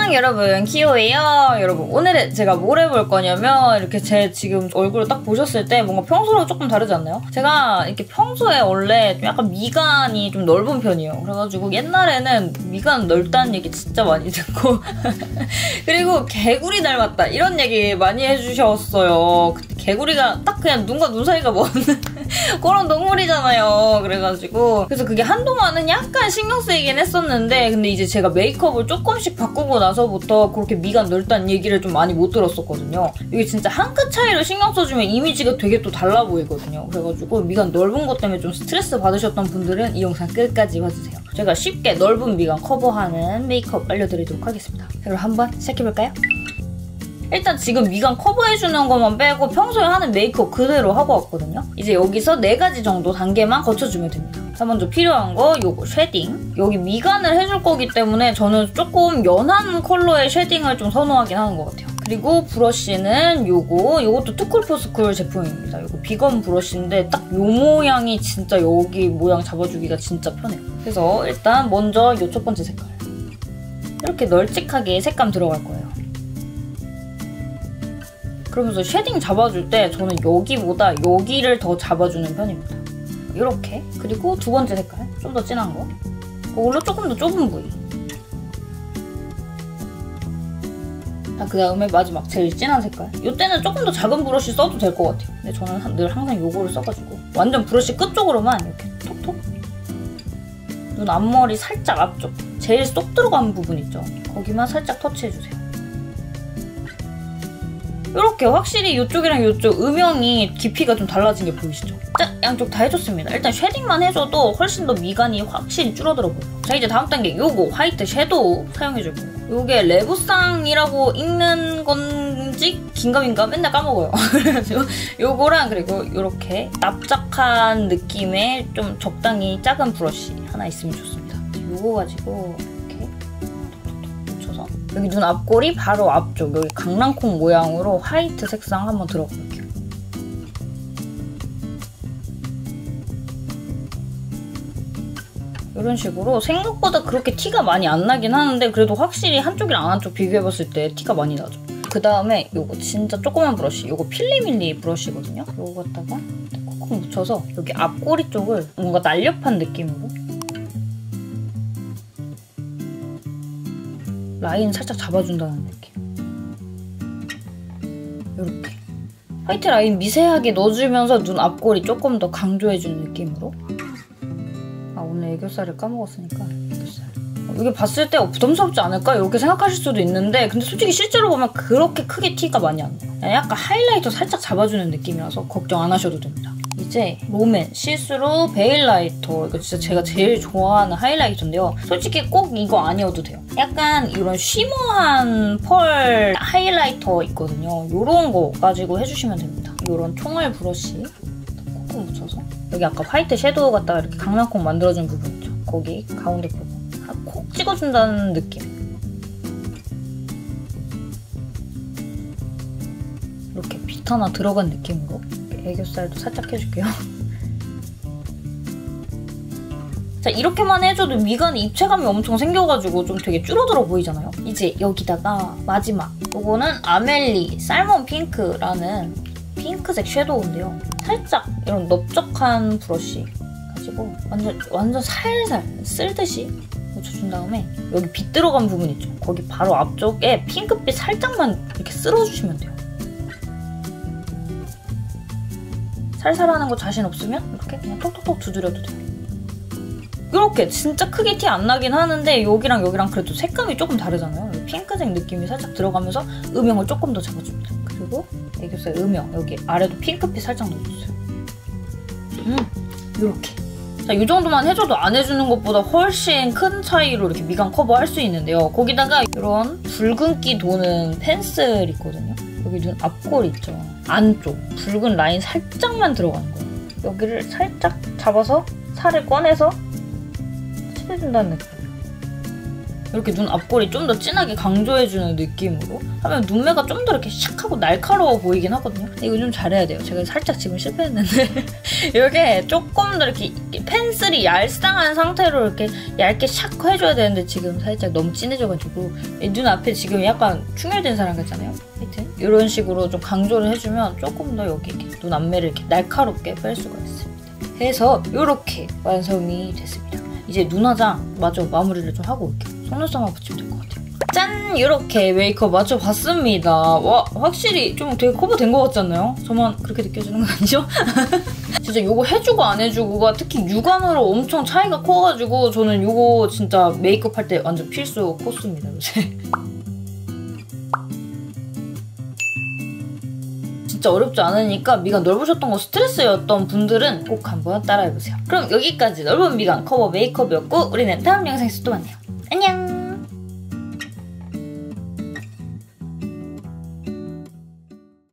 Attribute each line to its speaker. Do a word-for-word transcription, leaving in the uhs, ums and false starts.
Speaker 1: 안녕 여러분, 키오예요. 여러분, 오늘은 제가 뭘 해볼 거냐면 이렇게 제 지금 얼굴을 딱 보셨을 때 뭔가 평소랑 조금 다르지 않나요? 제가 이렇게 평소에 원래 좀 약간 미간이 좀 넓은 편이에요. 그래가지고 옛날에는 미간 넓다는 얘기 진짜 많이 듣고 그리고 개구리 닮았다 이런 얘기 많이 해주셨어요. 개구리가 딱 그냥 눈과 눈 사이가 먼 그런 동물이잖아요. 그래가지고 그래서 그게 한동안은 약간 신경 쓰이긴 했었는데, 근데 이제 제가 메이크업을 조금씩 바꾸고 나서부터 그렇게 미간 넓다는 얘기를 좀 많이 못 들었었거든요. 이게 진짜 한 끗 차이로 신경 써주면 이미지가 되게 또 달라 보이거든요. 그래가지고 미간 넓은 것 때문에 좀 스트레스 받으셨던 분들은 이 영상 끝까지 봐주세요. 제가 쉽게 넓은 미간 커버하는 메이크업 알려드리도록 하겠습니다. 그럼 한번 시작해볼까요? 일단 지금 미간 커버해주는 것만 빼고 평소에 하는 메이크업 그대로 하고 왔거든요. 이제 여기서 네 가지 정도 단계만 거쳐주면 됩니다. 자, 먼저 필요한 거 요거 쉐딩. 여기 미간을 해줄 거기 때문에 저는 조금 연한 컬러의 쉐딩을 좀 선호하긴 하는 것 같아요. 그리고 브러쉬는 요거, 요것도 투쿨포스쿨 제품입니다. 요거 비건 브러쉬인데 딱 요 모양이 진짜 여기 모양 잡아주기가 진짜 편해요. 그래서 일단 먼저 요 첫 번째 색깔. 이렇게 널찍하게 색감 들어갈 거예요. 그러면서 쉐딩 잡아줄 때 저는 여기보다 여기를 더 잡아주는 편입니다. 이렇게. 그리고 두 번째 색깔, 좀 더 진한 거. 그걸로 조금 더 좁은 부위. 자, 그 다음에 마지막 제일 진한 색깔. 이때는 조금 더 작은 브러쉬 써도 될 것 같아요. 근데 저는 늘 항상 요거를 써가지고 완전 브러쉬 끝 쪽으로만 이렇게 톡톡. 눈 앞머리 살짝 앞쪽. 제일 쏙 들어가는 부분 있죠? 거기만 살짝 터치해주세요. 이렇게 확실히 이쪽이랑 이쪽 음영이 깊이가 좀 달라진 게 보이시죠? 자, 양쪽 다 해줬습니다. 일단 쉐딩만 해줘도 훨씬 더 미간이 확실히 줄어들어 보여요. 자, 이제 다음 단계 요거 화이트 섀도우 사용해줄 거예요. 요게 레부상이라고 읽는 건지 긴가민가 맨날 까먹어요. 그래가지고 요거랑 그리고 요렇게 납작한 느낌의 좀 적당히 작은 브러쉬 하나 있으면 좋습니다. 요거 가지고 여기 눈 앞골이 바로 앞쪽, 여기 강낭콩 모양으로 화이트 색상 한번 들어가 볼게요. 이런 식으로 생각보다 그렇게 티가 많이 안 나긴 하는데 그래도 확실히 한쪽이랑 한쪽 비교해봤을 때 티가 많이 나죠. 그 다음에 요거 진짜 조그만 브러쉬, 요거 필리밀리 브러쉬거든요. 요거 갖다가 콕콕 묻혀서 여기 앞꼬리 쪽을 뭔가 날렵한 느낌으로 라인 살짝 잡아준다는 느낌. 이렇게 화이트 라인 미세하게 넣어주면서 눈 앞골이 조금 더 강조해주는 느낌으로. 아, 오늘 애교살을 까먹었으니까 애교살. 이게 봤을 때 어, 부담스럽지 않을까? 이렇게 생각하실 수도 있는데 근데 솔직히 실제로 보면 그렇게 크게 티가 많이 안 나요. 약간 하이라이터 살짝 잡아주는 느낌이라서 걱정 안 하셔도 됩니다. 이제 롬앤 시스루 베일 라이터. 이거 진짜 제가 제일 좋아하는 하이라이터인데요. 솔직히 꼭 이거 아니어도 돼요. 약간 이런 쉬머한 펄 하이라이터 있거든요. 이런 거 가지고 해주시면 됩니다. 이런 총알 브러쉬 콕콕 묻혀서 여기 아까 화이트 섀도우 갖다가 이렇게 강낭콩 만들어준 부분 있죠? 거기 가운데 부분 콕 찍어준다는 느낌. 이렇게 빛 하나 들어간 느낌으로 애교살도 살짝 해줄게요. 자, 이렇게만 해줘도 미간에 입체감이 엄청 생겨가지고 좀 되게 줄어들어 보이잖아요? 이제 여기다가 마지막 이거는 아멜리 살몬 핑크라는 핑크색 섀도우인데요. 살짝 이런 넓적한 브러쉬 가지고 완전 완전 살살 쓸듯이 묻혀준 다음에 여기 빛 들어간 부분 있죠? 거기 바로 앞쪽에 핑크빛 살짝만 이렇게 쓸어주시면 돼요. 살살하는 거 자신 없으면 이렇게 그냥 톡톡톡 두드려도 돼요. 이렇게 진짜 크게 티 안 나긴 하는데 여기랑 여기랑 그래도 색감이 조금 다르잖아요. 핑크색 느낌이 살짝 들어가면서 음영을 조금 더 잡아줍니다. 그리고 애교살 음영 여기 아래도 핑크빛 살짝 넣어주세요. 음, 이렇게. 자, 이 정도만 해줘도 안 해주는 것보다 훨씬 큰 차이로 이렇게 미간 커버할 수 있는데요. 거기다가 이런 붉은기 도는 펜슬 있거든요. 여기 눈 앞골 있죠? 안쪽 붉은 라인 살짝만 들어가는 거예요. 여기를 살짝 잡아서 살을 꺼내서 칠해준다는 느낌. 이렇게 눈 앞골이 좀 더 진하게 강조해주는 느낌으로 하면 눈매가 좀 더 이렇게 샥하고 날카로워 보이긴 하거든요. 근데 이거 좀 잘해야 돼요. 제가 살짝 지금 실패했는데 이렇게 조금 더 이렇게 펜슬이 얄쌍한 상태로 이렇게 얇게 샥 해줘야 되는데 지금 살짝 너무 진해져가지고 눈 앞에 지금 약간 충혈된 사람 같잖아요. 하여튼 이런 식으로 좀 강조를 해주면 조금 더 여기 이렇게 눈 앞매를 이렇게 날카롭게 뺄 수가 있습니다. 해서 이렇게 완성이 됐습니다. 이제 눈화장 마저 마무리를 좀 하고 올게요. 속눈썹만 붙이면 될 것 같아요. 짠! 이렇게 메이크업 맞춰봤습니다. 와, 확실히 좀 되게 커버된 것 같지 않나요? 저만 그렇게 느껴지는 거 아니죠? 진짜 이거 해주고 안 해주고가 특히 육안으로 엄청 차이가 커가지고 저는 이거 진짜 메이크업 할 때 완전 필수 코스입니다, 요새. 진짜 어렵지 않으니까 미간 넓으셨던 거 스트레스였던 분들은 꼭 한번 따라해보세요. 그럼 여기까지 넓은 미간 커버 메이크업이었고 우리는 다음 영상에서 또 만나요. 안녕!